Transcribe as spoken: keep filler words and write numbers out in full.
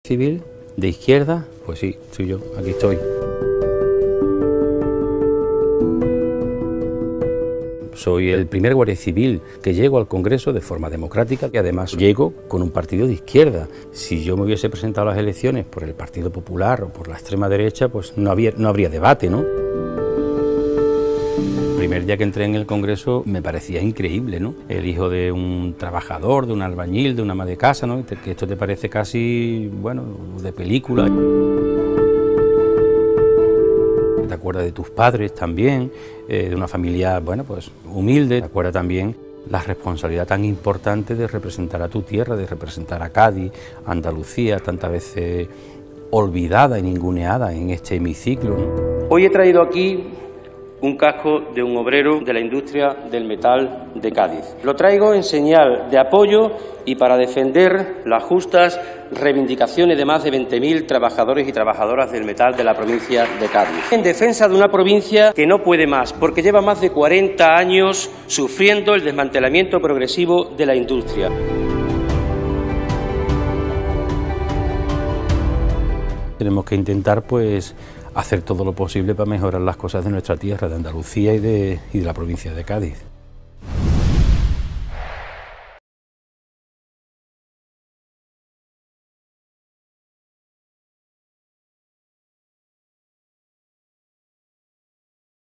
Civil de izquierda, pues sí, soy yo, aquí estoy. Soy el primer guardia civil que llego al Congreso de forma democrática y además llego con un partido de izquierda. Si yo me hubiese presentado a las elecciones por el Partido Popular o por la extrema derecha, pues no había, no habría debate, ¿no? El primer día que entré en el Congreso me parecía increíble, ¿no? El hijo de un trabajador, de un albañil, de una ama de casa, ¿no? Que esto te parece casi, bueno, de película. Te acuerdas de tus padres también, eh, de una familia, bueno, pues humilde. Te acuerdas también la responsabilidad tan importante de representar a tu tierra, de representar a Cádiz, a Andalucía, tantas veces olvidada y ninguneada en este hemiciclo, ¿no? Hoy he traído aquí un casco de un obrero de la industria del metal de Cádiz. Lo traigo en señal de apoyo y para defender las justas reivindicaciones de más de veinte mil trabajadores y trabajadoras del metal de la provincia de Cádiz. En defensa de una provincia que no puede más, porque lleva más de cuarenta años sufriendo el desmantelamiento progresivo de la industria. Tenemos que intentar, pues, hacer todo lo posible para mejorar las cosas de nuestra tierra, de Andalucía y de, y de la provincia de Cádiz.